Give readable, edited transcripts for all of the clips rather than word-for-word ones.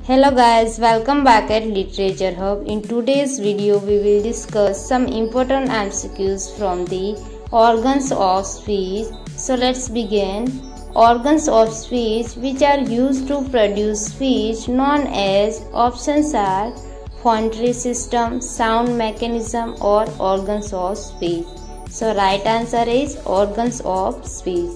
Hello guys, welcome back at Literature Hub. In today's video, we will discuss some important MCQs from the organs of speech. So let's begin. Organs of speech which are used to produce speech known as options are phonatory system, sound mechanism or organs of speech. So right answer is organs of speech.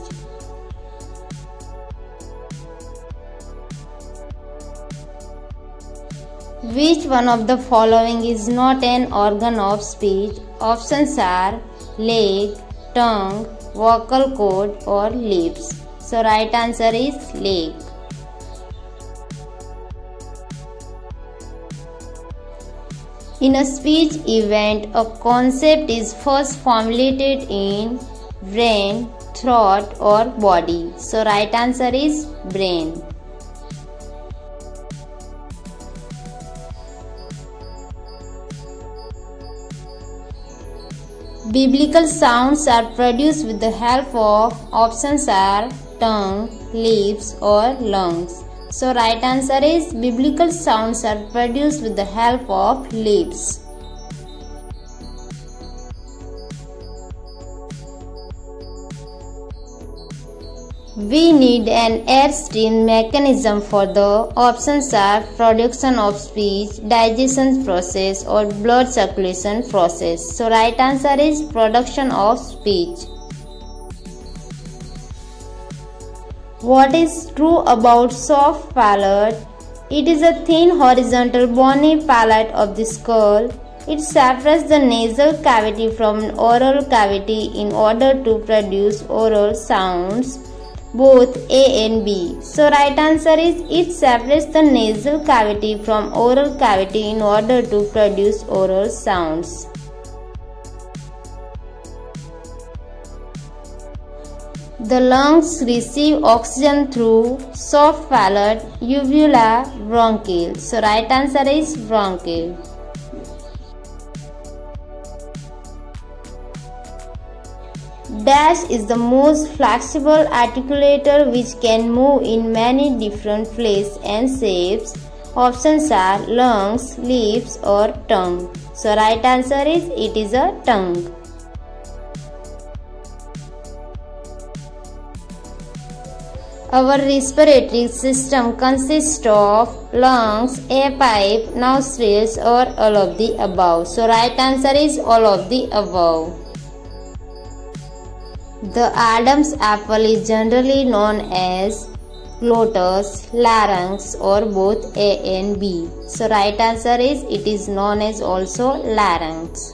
Which one of the following is not an organ of speech? Options are leg, tongue, vocal cord or lips. So right answer is leg. In a speech event, a concept is first formulated in brain, throat or body. So right answer is brain. Biblical sounds are produced with the help of options are tongue, lips or lungs. So right answer is biblical sounds are produced with the help of lips. We need an airstream mechanism for the options are production of speech, digestion process or blood circulation process. So right answer is production of speech. What is true about soft palate? It is a thin horizontal bony palate of the skull. It separates the nasal cavity from oral cavity in order to produce oral sounds, both A and B. So right answer is it separates the nasal cavity from oral cavity in order to produce oral sounds. The lungs receive oxygen through soft palate, uvula, bronchial. So right answer is bronchial. Dash is the most flexible articulator which can move in many different places and shapes. Options are lungs, lips or tongue. So right answer is it is a tongue. Our respiratory system consists of lungs, air pipe, nostrils or all of the above. So right answer is all of the above. The Adam's apple is generally known as glottis, larynx or both A and B. So right answer is it is known as also larynx.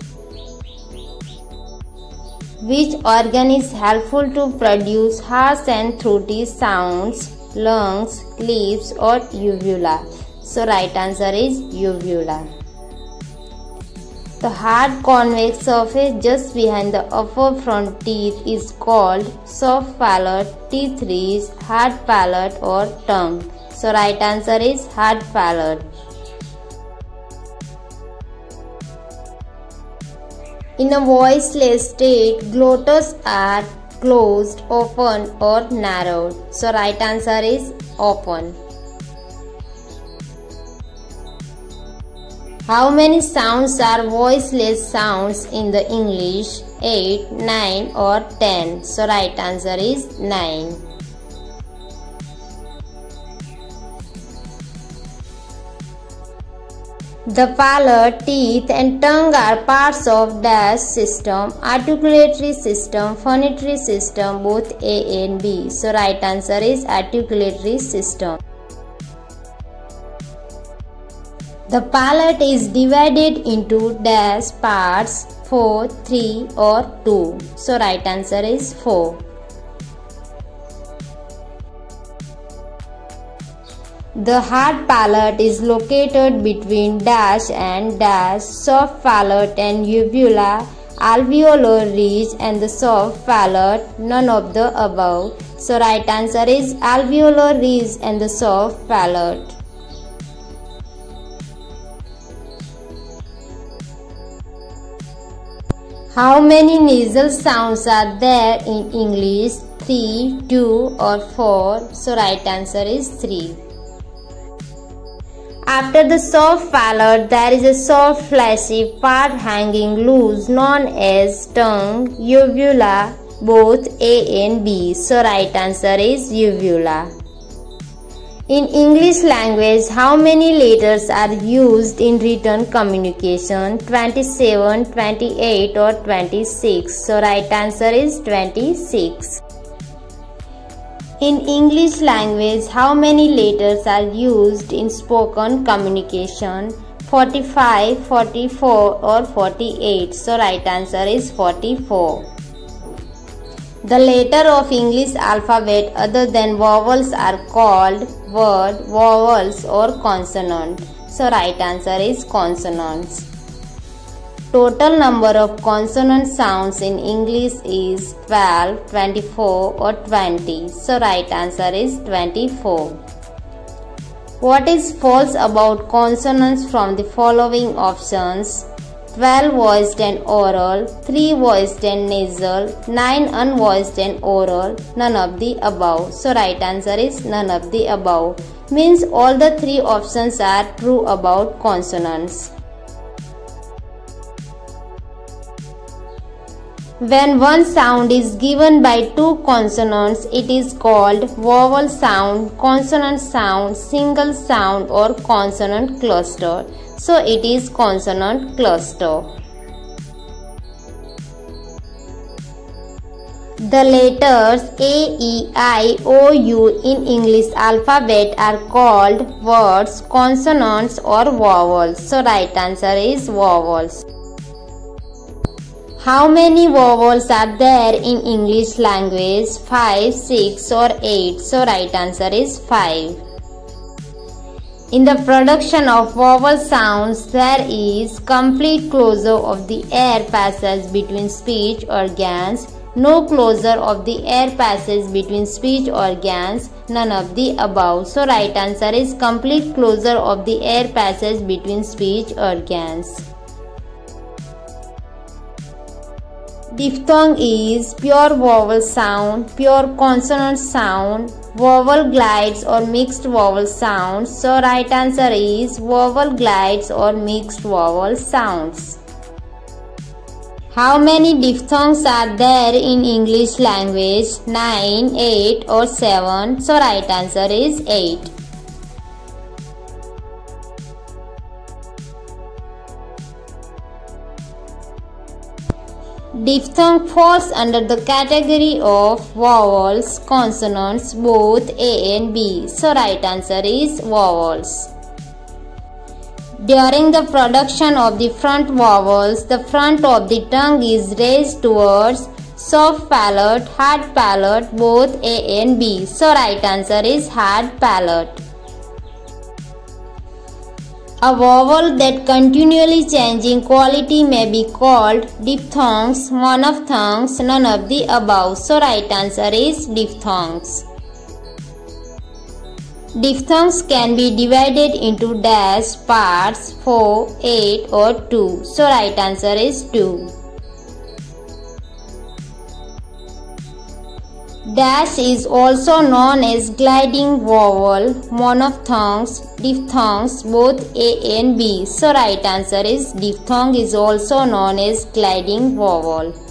Which organ is helpful to produce harsh and throaty sounds? Lungs, lips or uvula? So right answer is uvula. The hard convex surface just behind the upper front teeth is called soft palate, teeth ridge, hard palate or tongue. So right answer is hard palate. In a voiceless state, glottis are closed, open or narrowed. So right answer is open. How many sounds are voiceless sounds in the English? 8, 9 or 10. So right answer is 9. The palate, teeth and tongue are parts of dash system, articulatory system, phonatory system, both A and B. So right answer is articulatory system. The palate is divided into dash parts 4, 3 or 2. So right answer is 4. The hard palate is located between dash and dash, soft palate and uvula, alveolar ridge and the soft palate, none of the above. So right answer is alveolar ridge and the soft palate. How many nasal sounds are there in English? 3, 2 or 4? So right answer is 3. After the soft palate, there is a soft fleshy part hanging loose known as tongue, uvula, both A and B. So right answer is uvula. In English language, how many letters are used in written communication? 27, 28 or 26? So right answer is 26. In English language, how many letters are used in spoken communication? 45, 44 or 48? So right answer is 44. The letter of English alphabet other than vowels are called word, vowels or consonant. So right answer is consonants. Total number of consonant sounds in English is 12, 24 or 20. So right answer is 24. What is false about consonants from the following options? 12 voiced and oral, 3 voiced and nasal, 9 unvoiced and oral, none of the above. So right answer is none of the above. Means all the 3 options are true about consonants. When one sound is given by 2 consonants, it is called vowel sound, consonant sound, single sound or consonant cluster. So it is consonant cluster. The letters A, E, I, O, U in English alphabet are called words, consonants or vowels. So right answer is vowels. How many vowels are there in English language? 5, 6 or 8? So right answer is 5. In the production of vowel sounds, there is complete closure of the air passage between speech organs, no closure of the air passage between speech organs, none of the above. So right answer is complete closure of the air passage between speech organs. Diphthong is pure vowel sound, pure consonant sound, vowel glides or mixed vowel sounds. So right answer is vowel glides or mixed vowel sounds. How many diphthongs are there in English language? 9, 8 or 7? So right answer is 8. Diphthong falls under the category of vowels, consonants, both A and B. So right answer is vowels. During the production of the front vowels, the front of the tongue is raised towards soft palate, hard palate, both A and B. So right answer is hard palate. A vowel that continually changing quality may be called diphthongs, monophthongs, none of the above. So right answer is diphthongs. Diphthongs can be divided into dash parts 4, 8 or 2. So right answer is 2. Dash is also known as gliding vowel, monophthongs, diphthongs, both A and B. So right answer is diphthong is also known as gliding vowel.